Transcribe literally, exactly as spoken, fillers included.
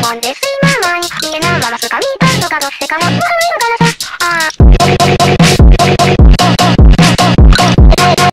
もんです。今毎日家ながらスカミーパンとかどしてかも。